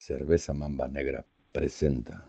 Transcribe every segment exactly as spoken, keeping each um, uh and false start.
Cerveza Mamba Negra presenta.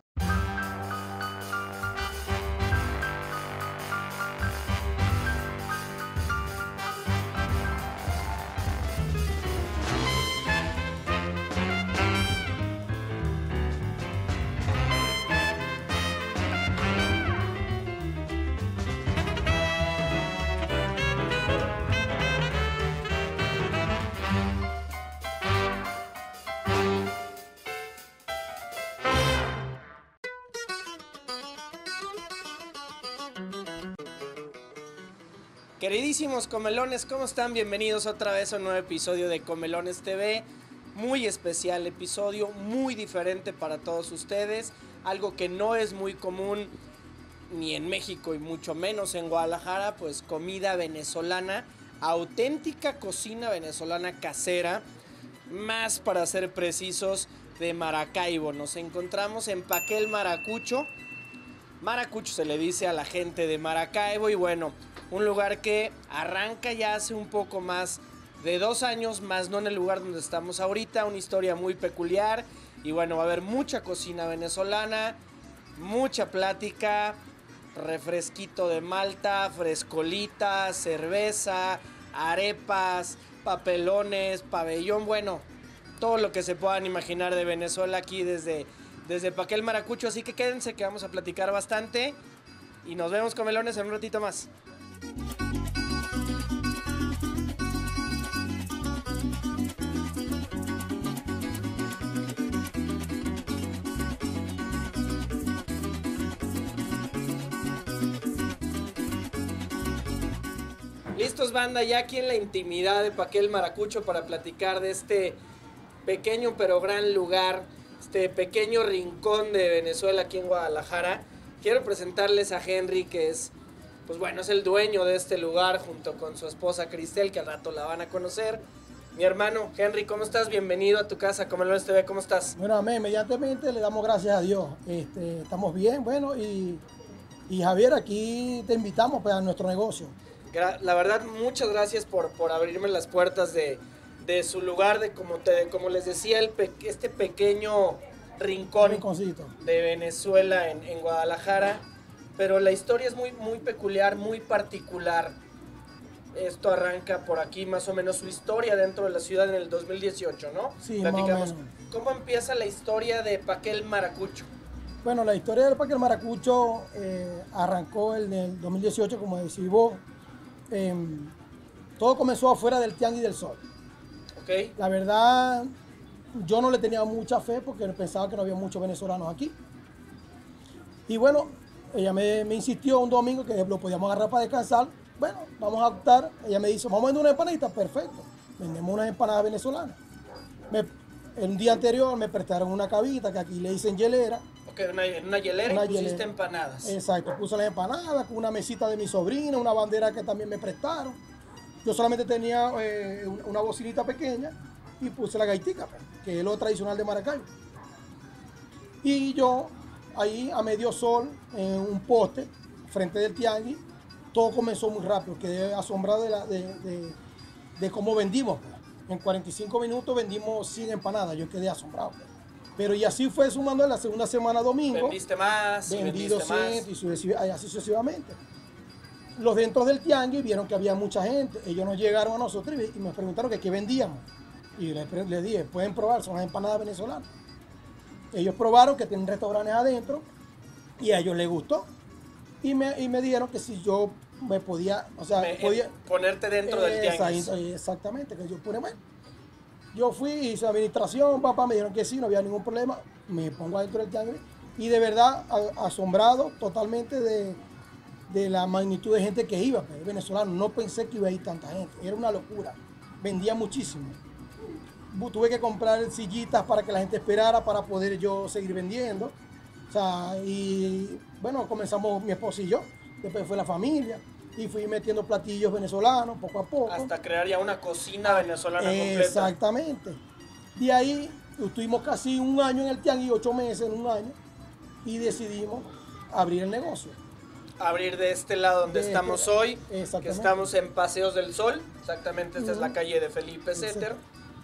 Queridísimos comelones, ¿cómo están? Bienvenidos otra vez a un nuevo episodio de Comelones T V. Muy especial episodio, muy diferente para todos ustedes. Algo que no es muy común ni en México y mucho menos en Guadalajara, pues comida venezolana, auténtica cocina venezolana casera, más para ser precisos de Maracaibo. Nos encontramos en Paquel Maracucho. Maracucho se le dice a la gente de Maracaibo y bueno, un lugar que arranca ya hace un poco más de dos años, más no en el lugar donde estamos ahorita, una historia muy peculiar y bueno, va a haber mucha cocina venezolana, mucha plática, refresquito de malta, frescolita, cerveza, arepas, papelones, pabellón, bueno, todo lo que se puedan imaginar de Venezuela aquí desde, desde Paquel Maracucho, así que quédense que vamos a platicar bastante y nos vemos comelones en un ratito más. Listos, banda, ya aquí en la intimidad de Paquel Maracucho para platicar de este pequeño pero gran lugar, este pequeño rincón de Venezuela aquí en Guadalajara. Quiero presentarles a Henry, que es, pues bueno, es el dueño de este lugar junto con su esposa Cristel, que al rato la van a conocer. Mi hermano Henry, ¿cómo estás? Bienvenido a tu casa, Comelones T V, ¿cómo estás? Bueno, amén, inmediatamente le damos gracias a Dios. Este, estamos bien, bueno, y, y Javier, aquí te invitamos pues, a nuestro negocio. La verdad, muchas gracias por, por abrirme las puertas de, de su lugar, de como, te, como les decía, el pe, este pequeño rincón Rinconcito de Venezuela en, en Guadalajara. Pero la historia es muy, muy peculiar, muy particular. Esto arranca por aquí, más o menos, su historia dentro de la ciudad en el dos mil dieciocho, ¿no? Sí, platicamos. más o menos. ¿Cómo empieza la historia de Paquel Maracucho? Bueno, la historia del Paquel Maracucho eh, arrancó en el dos mil dieciocho, como decís vos. Eh, todo comenzó afuera del Tianguis del Sol. Okay. La verdad, yo no le tenía mucha fe porque pensaba que no había muchos venezolanos aquí. Y bueno, ella me, me insistió un domingo que lo podíamos agarrar para descansar. Bueno, vamos a optar. Ella me dice, vamos a vender una empanadita. Perfecto. Vendemos unas empanadas venezolanas. Me, el día anterior me prestaron una cabita que aquí le dicen hielera. Ok, una, una hielera una y pusiste hielera. empanadas. Exacto, puse las empanadas con una mesita de mi sobrina, una bandera que también me prestaron. Yo solamente tenía eh, una bocinita pequeña y puse la gaitica, que es lo tradicional de Maracaibo. Y yo ahí a medio sol, en un poste, frente del tianguis, todo comenzó muy rápido. Quedé asombrado de, la, de, de, de cómo vendimos. En cuarenta y cinco minutos vendimos cien empanadas, yo quedé asombrado. Pero y así fue sumando en la segunda semana domingo. Vendiste más, vendí vendiste doscientos más. y sucesiv así sucesivamente. Los dentro del tianguis vieron que había mucha gente. Ellos nos llegaron a nosotros y me preguntaron que qué vendíamos. Y les, les dije, pueden probar, son las empanadas venezolanas. Ellos probaron que tienen restaurantes adentro y a ellos les gustó. Y me, y me dijeron que si yo me podía, o sea, me, podía ponerte dentro eh, del tianguis. Exactamente, que yo pone bueno. Yo fui, hice administración, papá, me dijeron que sí, no había ningún problema. Me pongo adentro del tianguis y de verdad asombrado totalmente de, de la magnitud de gente que iba, pues, venezolano. No pensé que iba a ir tanta gente, era una locura. Vendía muchísimo. Tuve que comprar sillitas para que la gente esperara para poder yo seguir vendiendo. O sea, y bueno, comenzamos mi esposo y yo, después fue la familia. Y fui metiendo platillos venezolanos poco a poco. Hasta crear ya una cocina venezolana eh, completa. Exactamente. De ahí estuvimos casi un año en el tianguis, ocho meses en un año, y decidimos abrir el negocio. Abrir de este lado donde de estamos este, hoy, que estamos en Paseos del Sol, exactamente, esta uh-huh. es la calle de Felipe Ceter.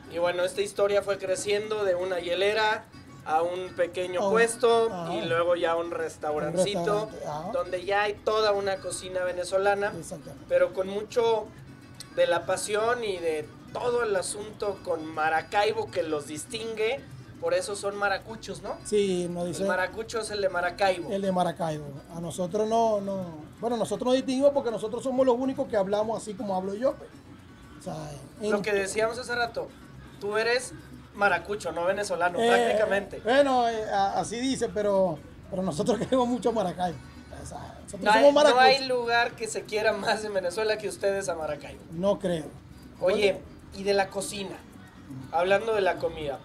Y bueno, esta historia fue creciendo de una hielera a un pequeño Oh, puesto ajá. y luego ya un restaurancito, Un restaurante, ajá. donde ya hay toda una cocina venezolana, Exactamente. pero con mucho de la pasión y de todo el asunto con Maracaibo que los distingue. Por eso son maracuchos, ¿no? Sí, nos dice El maracucho es el de Maracaibo. el de Maracaibo. A nosotros no, no. Bueno, nosotros nos distinguimos porque nosotros somos los únicos que hablamos así como hablo yo. Pues. O sea, en- Lo que decíamos hace rato, tú eres maracucho, no venezolano, eh, prácticamente. Bueno, eh, a- así dice, pero, pero nosotros queremos mucho Maracaibo. O sea, nosotros No hay, somos no maracuchos. hay lugar que se quiera más en Venezuela que ustedes a Maracaibo. No creo. Oye, y de la cocina, hablando de la comida,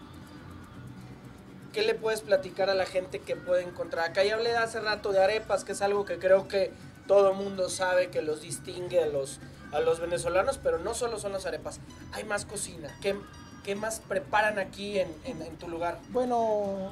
¿qué le puedes platicar a la gente que puede encontrar? Acá ya hablé hace rato de arepas, que es algo que creo que todo el mundo sabe que los distingue a los, a los venezolanos, pero no solo son las arepas, hay más cocina. ¿Qué, qué más preparan aquí en, en, en tu lugar? Bueno,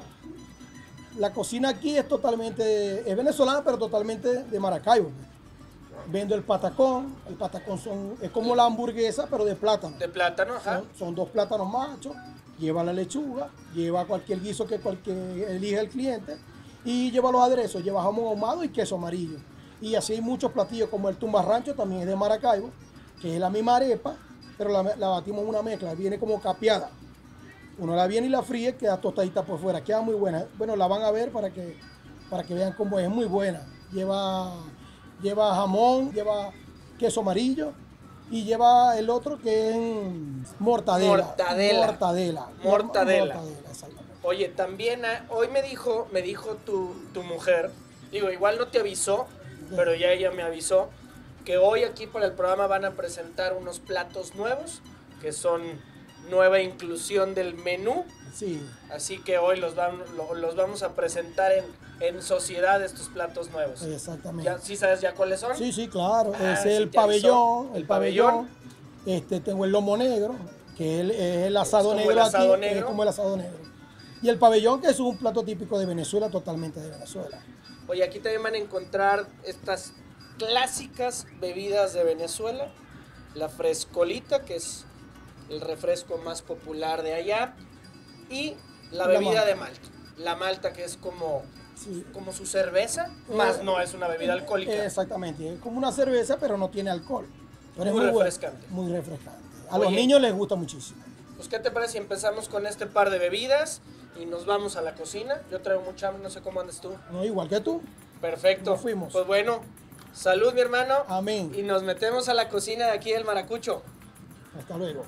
la cocina aquí es totalmente, es venezolana, pero totalmente de Maracaibo. Vendo el patacón. El patacón son, es como la hamburguesa, pero de plátano. De plátano, ajá. Son, son dos plátanos machos, lleva la lechuga, lleva cualquier guiso que cualquier elija el cliente y lleva los aderezos, lleva jamón ahumado y queso amarillo. Y así hay muchos platillos como el tumbarrancho, también es de Maracaibo, que es la misma arepa, pero la, la batimos en una mezcla, viene como capeada. Uno la viene y la fríe, queda tostadita por fuera, queda muy buena. Bueno, la van a ver para que, para que vean cómo es, muy buena. Lleva, lleva jamón, lleva queso amarillo y lleva el otro que es mortadela. Mortadela. Mortadela. Mortadela. Mortadela, exactamente. Oye, también ah, hoy me dijo, me dijo tu, tu mujer, digo, igual no te avisó, pero ya ella me avisó, que hoy aquí para el programa van a presentar unos platos nuevos, que son nueva inclusión del menú, Sí. así que hoy los, van, lo- los vamos a presentar en, en sociedad estos platos nuevos. Exactamente. ¿Ya, ¿Sí sabes ya cuáles son? Sí, sí, claro. Ah, es sí el te avisó. pabellón, El el pabellón. pabellón. Este, tengo el lomo negro, que es el, es el asado como negro el asado aquí, negro. es como el asado negro. Y el pabellón, que es un plato típico de Venezuela, totalmente de Venezuela. Oye, aquí también van a encontrar estas clásicas bebidas de Venezuela. La frescolita, que es el refresco más popular de allá. Y la La bebida malta. de malta. La malta, que es como, Sí. como su cerveza, Eh, más no es una bebida alcohólica. Exactamente, es como una cerveza, pero no tiene alcohol. Pero es Muy buena, refrescante. muy refrescante. A los Oye. niños les gusta muchísimo. Pues, ¿qué te parece si empezamos con este par de bebidas y nos vamos a la cocina? Yo traigo mucha hambre, no sé cómo andas tú. No, igual que tú. Perfecto. Nos fuimos. Pues bueno, salud, mi hermano. Amén. Y nos metemos a la cocina de aquí del Maracucho. Hasta luego.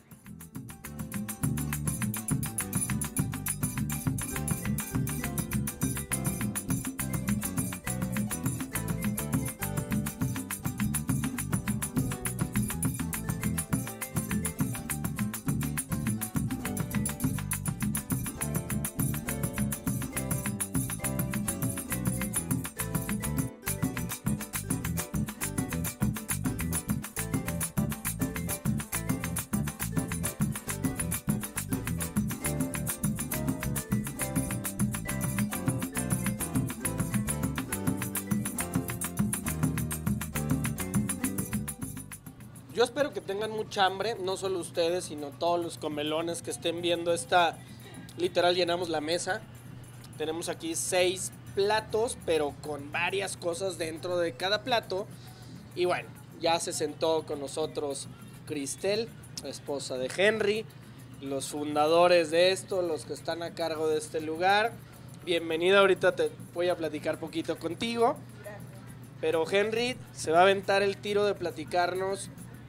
Yo espero que tengan mucha hambre, no solo ustedes, sino todos los comelones que estén viendo esta. Literal, llenamos la mesa. Tenemos aquí seis platos, pero con varias cosas dentro de cada plato. Y bueno, ya se sentó con nosotros Cristel, esposa de Henry, los fundadores de esto, los que están a cargo de este lugar. Bienvenida, ahorita te voy a platicar poquito contigo. Pero Henry se va a aventar el tiro de platicarnos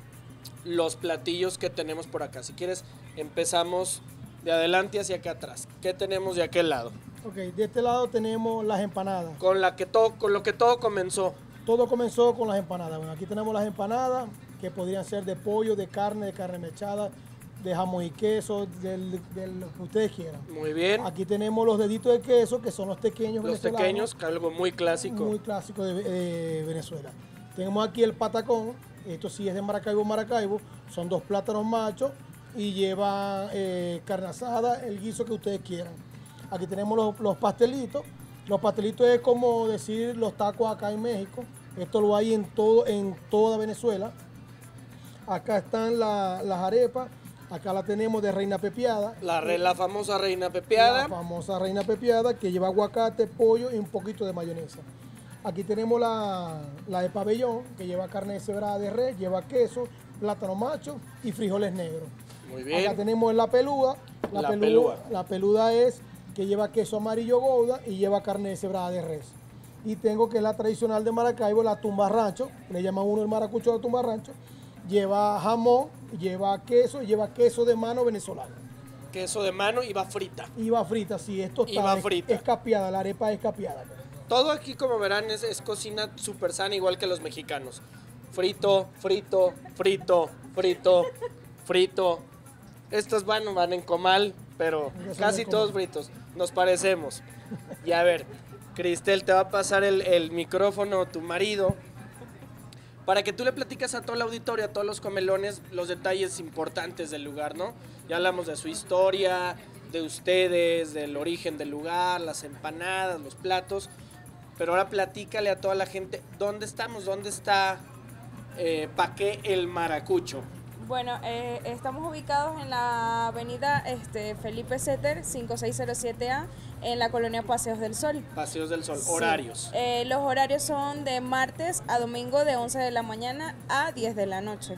los platillos que tenemos por acá. Si quieres, empezamos de adelante hacia acá atrás. ¿Qué tenemos de aquel lado? Ok, de este lado tenemos las empanadas. Con, la que todo, con lo que todo comenzó. Todo comenzó con las empanadas. Bueno, aquí tenemos las empanadas que podrían ser de pollo, de carne, de carne mechada, de jamón y queso, del, de lo que ustedes quieran. Muy bien. Aquí tenemos los deditos de queso, que son los tequeños Los venezolanos, pequeños, algo muy clásico. muy clásico de, de Venezuela. Tenemos aquí el patacón, esto sí es de Maracaibo, Maracaibo, son dos plátanos machos y lleva eh, carne asada, el guiso que ustedes quieran. Aquí tenemos los, los pastelitos. Los pastelitos es como decir los tacos acá en México. Esto lo hay en todo, en toda Venezuela. Acá están la- las arepas. Acá la tenemos de reina pepiada. La, re, la famosa reina pepiada. La famosa reina pepiada que lleva aguacate, pollo y un poquito de mayonesa. Aquí tenemos la, la de pabellón, que lleva carne deshebrada de res, lleva queso, plátano macho y frijoles negros. Muy bien. Acá tenemos la peluda. La, La peluda, pelúa. La peluda es que lleva queso amarillo gouda y lleva carne deshebrada de res. Y tengo que es la tradicional de Maracaibo, la tumba rancho, le llaman uno el maracucho de tumba rancho. Lleva jamón, lleva queso, lleva queso de mano venezolano. Queso de mano y va frita. Y va frita, sí, esto Y va frita. Es capeada, la arepa es capeada. Todo aquí, como verán, es, es cocina súper sana, igual que los mexicanos. Frito, frito, frito, frito, frito. Estos van, van en comal, pero casi todos fritos. Nos parecemos. Y a ver, Cristel, te va a pasar el, el micrófono tu marido para que tú le platicas a todo el auditorio, a todos los comelones, los detalles importantes del lugar, ¿no? Ya hablamos de su historia, de ustedes, del origen del lugar, las empanadas, los platos. Pero ahora platícale a toda la gente, ¿dónde estamos? ¿Dónde está eh, Paqué el Maracucho? Bueno, eh, estamos ubicados en la avenida este, Felipe Setter, cinco seis cero siete A, en la colonia Paseos del Sol. Paseos del Sol, Sí. horarios. Eh, los horarios son de martes a domingo de once de la mañana a diez de la noche.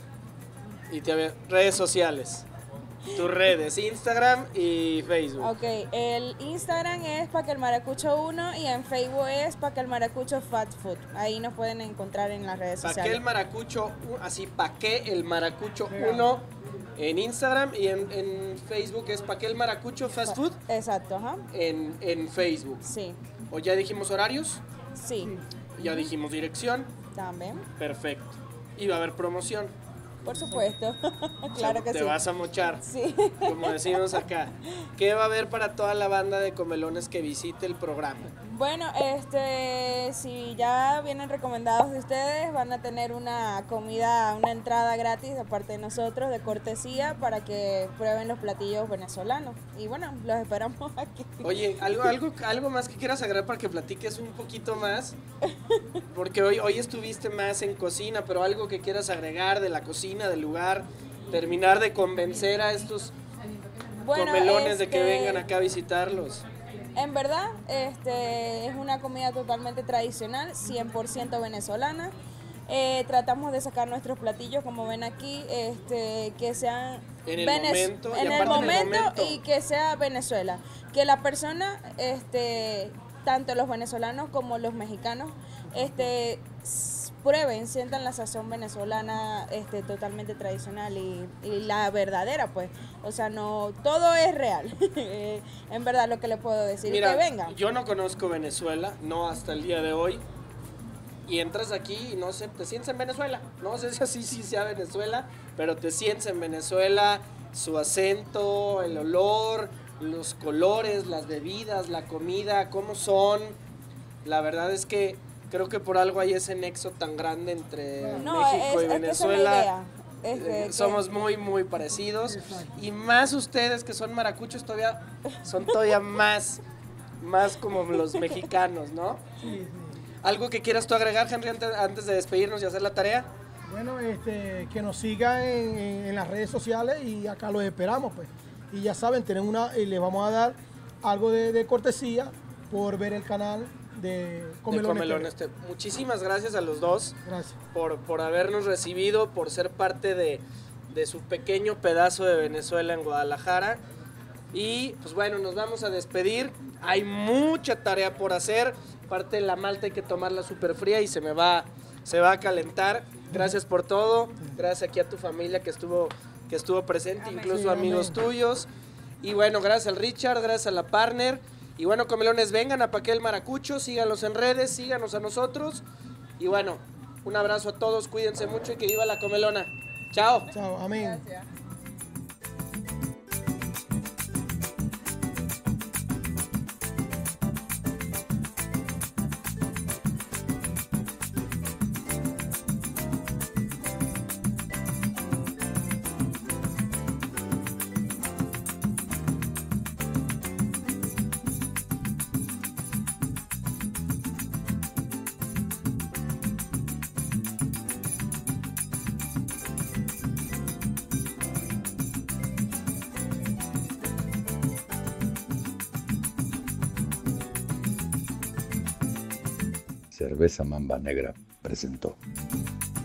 Y te, redes sociales. Tus redes, Instagram y Facebook. Ok, el Instagram es Paqué el Maracucho uno y en Facebook es Paqué el Maracucho Fast Food. Ahí nos pueden encontrar en las redes Paqué sociales. el Maracucho, así Paqué el Maracucho uno en Instagram y en, en Facebook es Paqué el Maracucho Fast Food Exacto, ajá. en, en Facebook. Sí, ¿O ya dijimos horarios? sí, Ya dijimos dirección. también. Perfecto. Y va a haber promoción. Por supuesto. Claro que Te sí. vas a mochar. Sí. Como decimos acá. ¿Qué va a haber para toda la banda de comelones que visite el programa? Bueno, este, si ya vienen recomendados de ustedes, van a tener una comida, una entrada gratis de parte de nosotros, de cortesía, para que prueben los platillos venezolanos. Y bueno, los esperamos aquí. Oye, algo, algo, algo más que quieras agregar para que platiques un poquito más, porque hoy, hoy estuviste más en cocina, pero algo que quieras agregar de la cocina, del lugar, terminar de convencer a estos Bueno, comelones de que este, vengan acá a visitarlos. En verdad, este, es una comida totalmente tradicional, cien por ciento venezolana. Eh, tratamos de sacar nuestros platillos, como ven aquí, este, que sean En el venez- momento, y en el aparte en el momento momento. y que sea Venezuela. Que la persona, este, tanto los venezolanos como los mexicanos, este, s- prueben, sientan la sazón venezolana, este, totalmente tradicional y, y la verdadera, pues. O sea, no, todo es real. En verdad, lo que le puedo decir. Mira, que vengan. yo no conozco Venezuela, no hasta el día de hoy. Y entras aquí y no sé, te sientes en Venezuela. No sé si así sí sea Venezuela, pero te sientes en Venezuela, su acento, el olor, los colores, las bebidas, la comida, cómo son. La verdad es que creo que por algo hay ese nexo tan grande entre No, México es, y es que esa es la Venezuela. idea. Es que- Eh, que- somos muy muy parecidos y más ustedes que son maracuchos todavía son todavía más más como los mexicanos, ¿no? Sí, sí. ¿Algo que quieras tú agregar, Henry, antes, antes de despedirnos y hacer la tarea? Bueno, este, que nos sigan en, en- en las redes sociales y acá los esperamos, pues. Y ya saben, tenemos una, y les vamos a dar algo de, de cortesía por ver el canal de De Comelones. Comelones T V. T V. Muchísimas gracias a los dos Gracias. por, por habernos recibido, por ser parte de, de su pequeño pedazo de Venezuela en Guadalajara. Y pues bueno, nos vamos a despedir. Hay mucha tarea por hacer. Parte de la malta hay que tomarla súper fría y se me va, se va a calentar. Gracias por todo. Gracias aquí a tu familia que estuvo, que estuvo presente, Amén. incluso Sí, amigos amén. tuyos. Y bueno, gracias al Richard, gracias a la partner. Y bueno, comelones, vengan a Paqué el Maracucho, síganos en redes, síganos a nosotros. Y bueno, un abrazo a todos, cuídense mucho y que viva la comelona. Chao. Chao, amén. Gracias. Cerveza Mamba Negra presentó.